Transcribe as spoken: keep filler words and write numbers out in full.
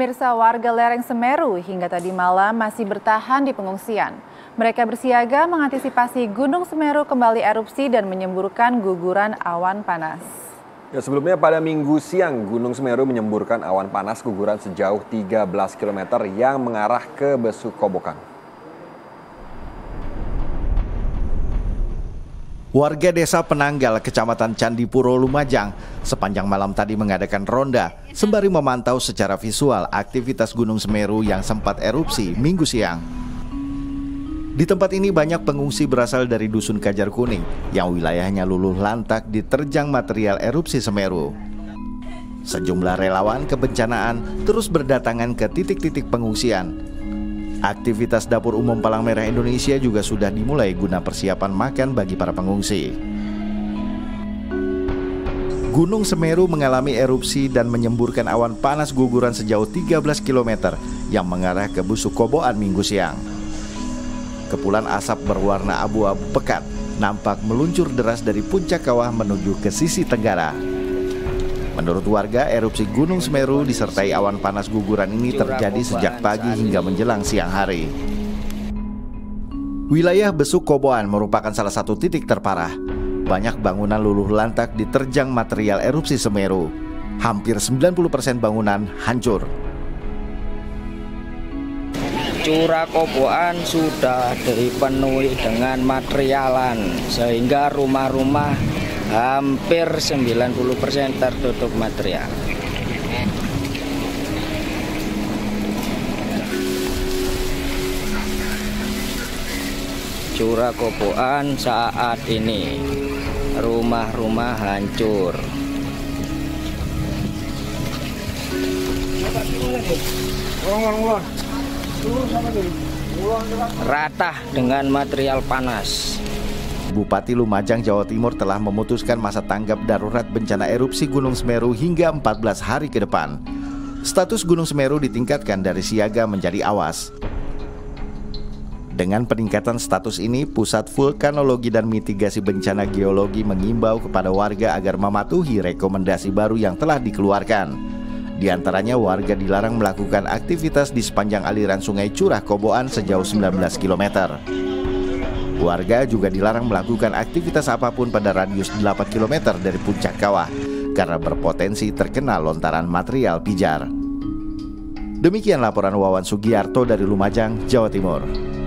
Pemirsa, warga lereng Semeru hingga tadi malam masih bertahan di pengungsian. Mereka bersiaga mengantisipasi Gunung Semeru kembali erupsi dan menyemburkan guguran awan panas. Ya, sebelumnya pada Minggu siang, Gunung Semeru menyemburkan awan panas guguran sejauh tiga belas kilometer yang mengarah ke Besuk Kobokan. Warga desa Penanggal, Kecamatan Candipuro, Lumajang, sepanjang malam tadi mengadakan ronda sembari memantau secara visual aktivitas Gunung Semeru yang sempat erupsi Minggu siang. Di tempat ini banyak pengungsi berasal dari Dusun Kajar Kuning yang wilayahnya luluh lantak diterjang material erupsi Semeru. Sejumlah relawan kebencanaan terus berdatangan ke titik-titik pengungsian. Aktivitas Dapur Umum Palang Merah Indonesia juga sudah dimulai guna persiapan makan bagi para pengungsi. Gunung Semeru mengalami erupsi dan menyemburkan awan panas guguran sejauh tiga belas kilometer yang mengarah ke Besuk Kobokan Minggu siang. Kepulan asap berwarna abu-abu pekat nampak meluncur deras dari puncak kawah menuju ke sisi tenggara. Menurut warga, erupsi Gunung Semeru disertai awan panas guguran ini terjadi sejak pagi hingga menjelang siang hari. Wilayah Besuk Kobokan merupakan salah satu titik terparah. Banyak bangunan luluh lantak diterjang material erupsi Semeru. Hampir sembilan puluh persen bangunan hancur. Curah Kobokan sudah dipenuhi dengan materialan sehingga rumah-rumah hampir sembilan puluh persen tertutup material. Curah Kobokan saat ini rumah-rumah hancur. Rata dengan material panas. Bupati Lumajang, Jawa Timur telah memutuskan masa tanggap darurat bencana erupsi Gunung Semeru hingga empat belas hari ke depan. Status Gunung Semeru ditingkatkan dari siaga menjadi awas. Dengan peningkatan status ini, Pusat Vulkanologi dan Mitigasi Bencana Geologi mengimbau kepada warga agar mematuhi rekomendasi baru yang telah dikeluarkan. Di antaranya, warga dilarang melakukan aktivitas di sepanjang aliran Sungai Curah Kobokan sejauh sembilan belas kilometer. Warga juga dilarang melakukan aktivitas apapun pada radius delapan kilometer dari puncak kawah karena berpotensi terkena lontaran material pijar. Demikian laporan Wawan Sugiarto dari Lumajang, Jawa Timur.